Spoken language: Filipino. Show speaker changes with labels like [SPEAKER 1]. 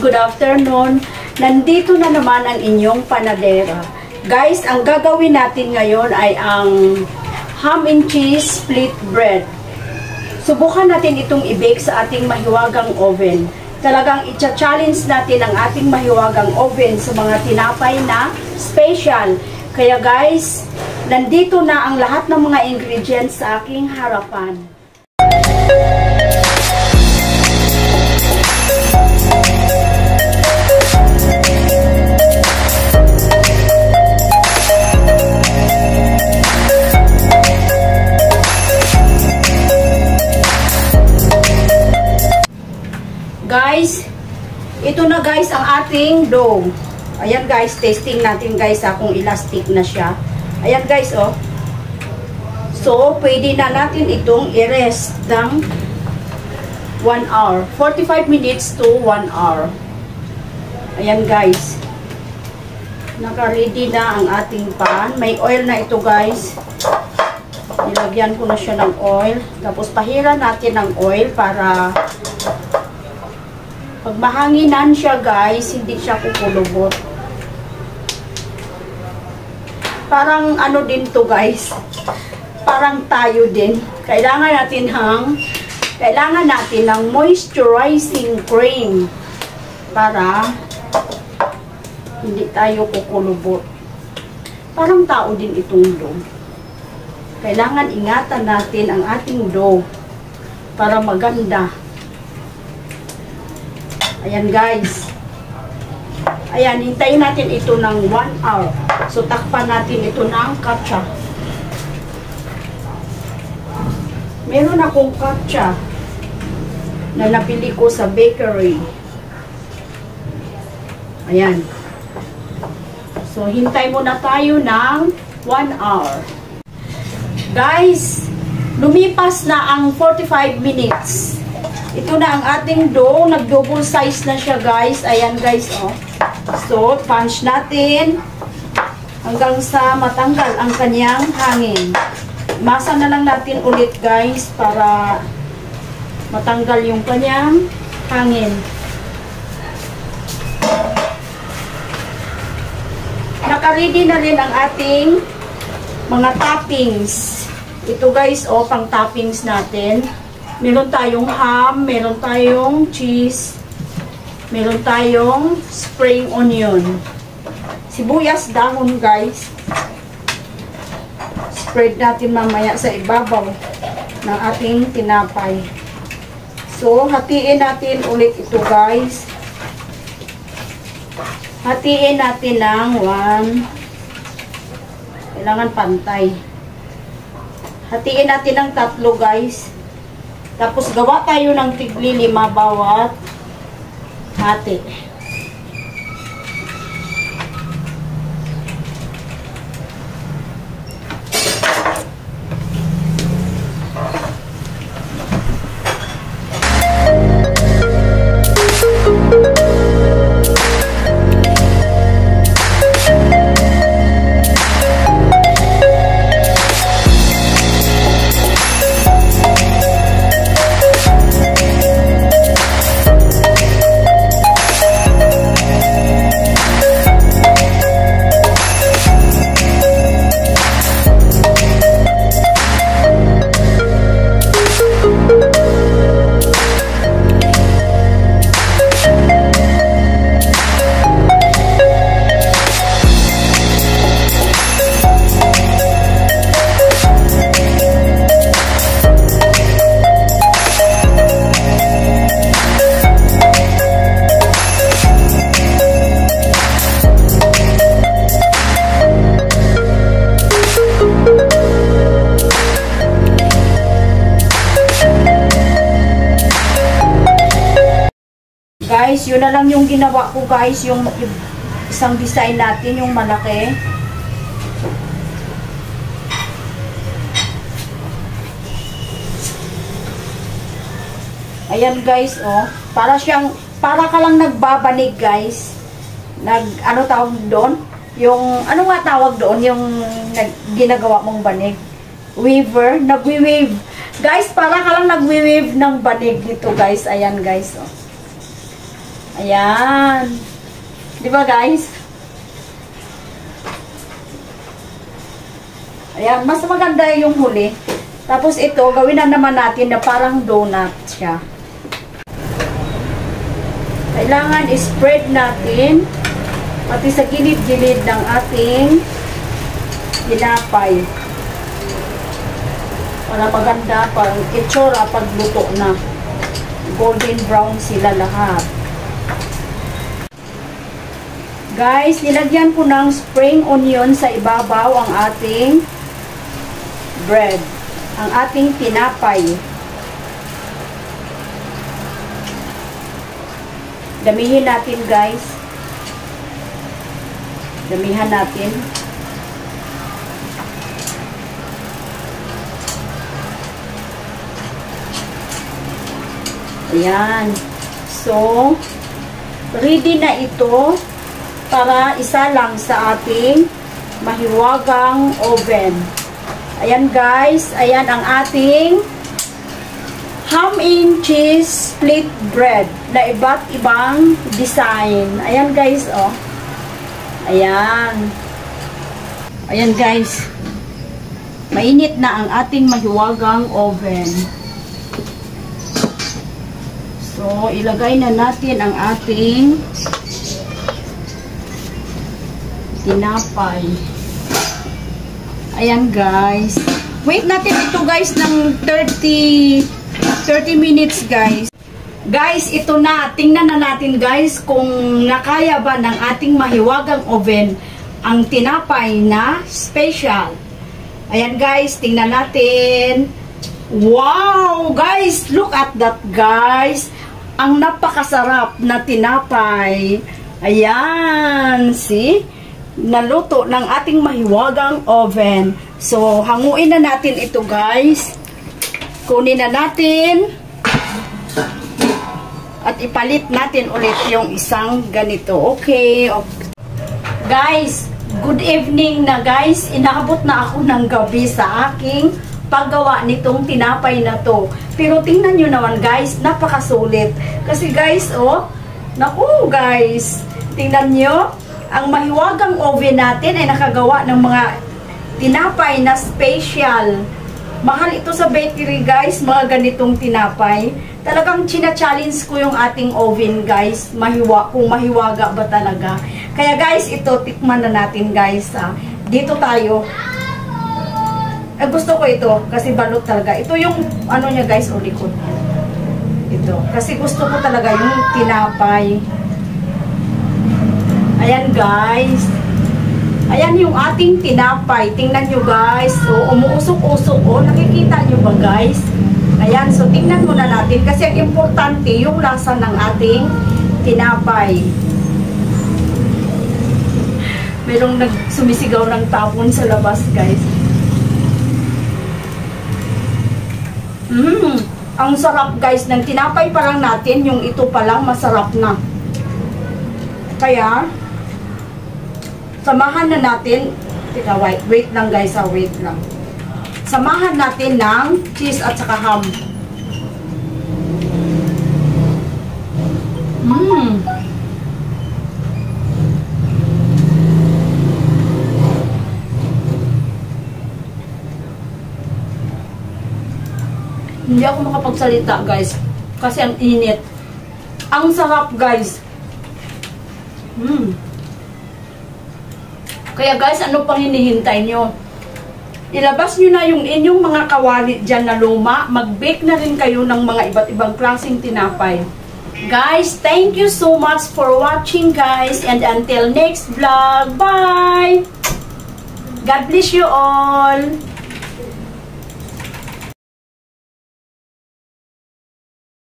[SPEAKER 1] good afternoon. Nandito na naman ang inyong panadera. Guys, ang gagawin natin ngayon ay ang ham and cheese split bread. Subukan natin itong i-bake sa ating mahiwagang oven. Talagang i-challenge natin ang ating mahiwagang oven sa mga tinapay na special. Kaya guys, nandito na ang lahat ng mga ingredients sa aking harapan. Guys, ito na guys ang ating dough. Ayan guys, testing natin guys kung elastic na siya. Ayan guys, oh. So, pwede na natin itong i-rest ng 1 hour. 45 minutes to 1 hour. Ayan guys. Naka-ready na ang ating pan. May oil na ito guys. Nilagyan ko na siya ng oil. Tapos pahiran natin ng oil para pag mahanginan siya guys, hindi siya kukulubot. Parang ano din to guys. Parang tayo din. Kailangan natin ng moisturizing cream para hindi tayo kukulubot. Parang tao din itong dough. Kailangan ingatan natin ang ating dough para maganda. Ayan guys. Ayan, hintayin natin ito ng 1 hour. So, takpan natin ito ng katsa. Meron akong katsa na napili ko sa bakery. Ayan. So, hintay muna tayo ng 1 hour. Guys, lumipas na ang 45 minutes. Ito na ang ating dough. Nag-double size na siya, guys. Ayan, guys, oh. So, punch natin hanggang sa matanggal ang kanyang hangin. Masa na lang natin ulit, guys, para matanggal yung kanyang hangin. Naka-ready na rin ang ating mga toppings. Ito, guys, oh, pang toppings natin. Meron tayong ham, meron tayong cheese, meron tayong spring onion. Sibuyas dahon guys. Spread natin mamaya sa ibabaw ng ating tinapay. So, hatiin natin ulit ito guys. Hatiin natin ng 1. Kailangan pantay. Hatiin natin ng 3 guys. Tapos, gawa tayo ng tigli 5 bawat hati. Guys, yun na lang yung ginawa ko guys, yung isang design natin, yung malaki. Ayan guys, oh. Para ka lang nagbabanig guys. Ano tawag doon? Yung, ano nga tawag doon? Yung ginagawa mong banig. Weaver, nagwi-weave. Guys, para ka lang nagwi-weave ng banig dito guys. Ayan guys, oh. Ayan. Di ba guys? Ayan, mas maganda yung huli. Tapos ito, gawin na naman natin na parang donut siya. Kailangan i-spread natin pati sa gilid-gilid ng ating tinapay. Para maganda, parang itsura pag luto na. Golden brown sila lahat. Guys, nilagyan ko ng spring onion sa ibabaw ang ating bread. Ang ating tinapay. Damihin natin guys. Damihan natin. Ayan. So, ready na ito para isa lang sa ating mahiwagang oven. Ayan guys, ayan ang ating ham and cheese split bread na iba't ibang design. Ayan guys, oh. Ayan. Ayan guys. Mainit na ang ating mahiwagang oven. So, ilagay na natin ang ating tinapay. Ayan guys. Wait natin ito guys ng 30 minutes guys. Guys, ito na. Tingnan na natin guys kung nakaya ba ng ating mahiwagang oven ang tinapay na special. Ayan guys, tingnan natin. Wow! Guys, look at that guys. Ang napakasarap na tinapay. Ayan. See? Naluto ng ating mahiwagang oven. So, hanguin na natin ito guys. Kunin na natin. At ipalit natin ulit yung isang ganito. Okay. Guys, good evening na guys. Inaabot na ako ng gabi sa aking paggawa nitong tinapay na to. Pero tingnan nyo naman guys, napakasulit. Kasi guys, oh, naku guys, tingnan nyo. Ang mahiwagang oven natin ay nakagawa ng mga tinapay na special. Mahal ito sa bakery guys, mga ganitong tinapay. Talagang china-challenge ko yung ating oven guys, kung mahiwaga ba talaga. Kaya guys, ito tikman na natin guys. Dito tayo. Gusto ko ito kasi balot talaga. Ito yung ano niya guys, o likod. Ito. Kasi gusto ko talaga yung tinapay. Ayan guys. Ayan yung ating tinapay. Tingnan nyo guys. So, umuusok-usok. O, nakikita nyo ba guys? Ayan. So, tingnan muna natin. Kasi ang importante yung lasa ng ating tinapay. Merong nagsumisigaw ng tapon sa labas guys. Ang sarap guys ng tinapay pa lang natin. Yung ito pa lang masarap na. Kaya, samahan na natin, teka, wait lang guys, wait lang. Samahan natin ng cheese at saka ham. Hindi ako makapagsalita guys, kasi ang init. Ang sarap guys. Kaya guys, ano pang hinihintay nyo? Ilabas nyo na yung inyong mga kawali dyan na luma. Mag-bake na rin kayo ng mga iba't ibang klaseng tinapay. Guys, thank you so much for watching guys. And until next vlog, bye! God bless you all!